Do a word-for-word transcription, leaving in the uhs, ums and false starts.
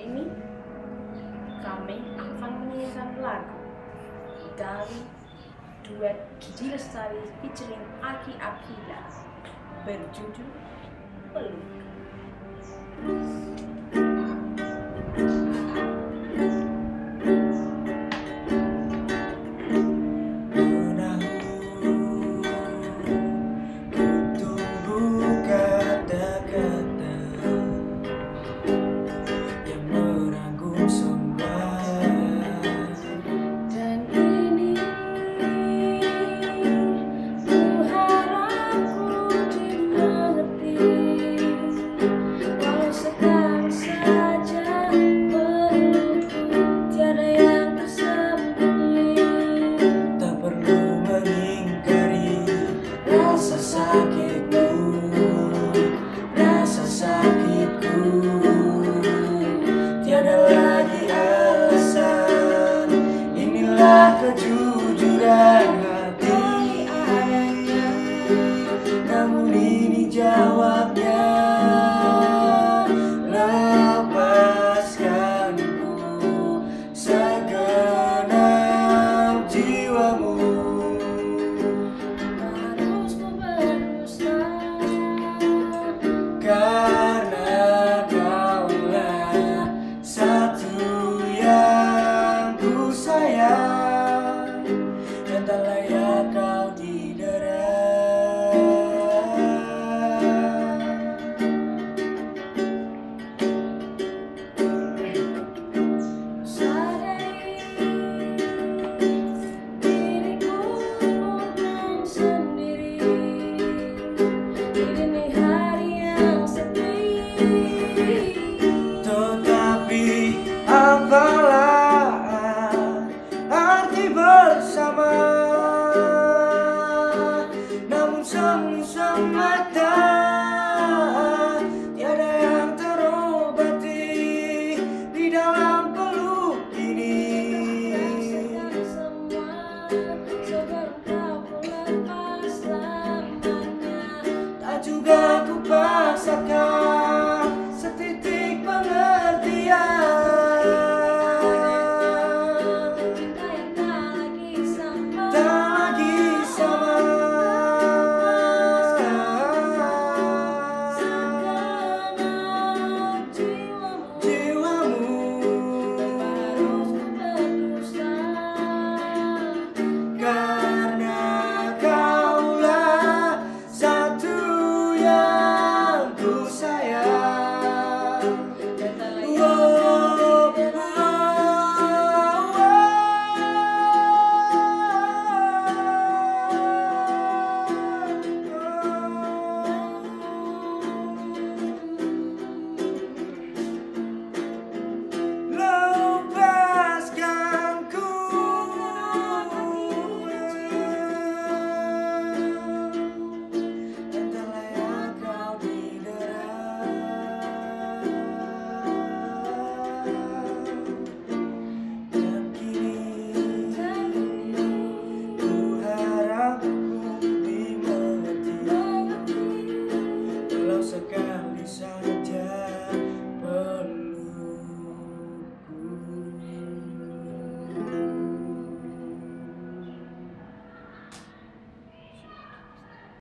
ini kami akan menyanyikan lagu dari duet Gigi Lestari featuring Aki Akila berjudul Peluk. Sakitku, rasa sakitku, tiada lagi alasan. Inilah kejujuran hati, namun ini jawabnya. Lepaskan ku segenap jiwamu. Karena kaulah satu yang ku sayang, dan tak layak kau didera. Sadari diriku bukan sendiri di dini hari yang sepi. Tetapi apa